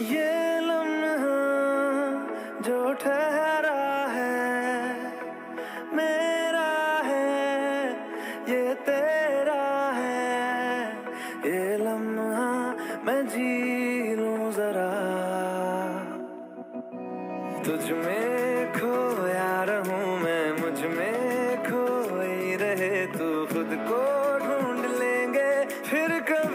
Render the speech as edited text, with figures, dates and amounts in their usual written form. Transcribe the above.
ये लम्हा जो ठहरा है मेरा है, ये तेरा है। ये लम्हा मैं जी लूं जरा, तुझ में खोया रहूं मैं, मुझ में खोई रहे तू। खुद को ढूंढ लेंगे फिर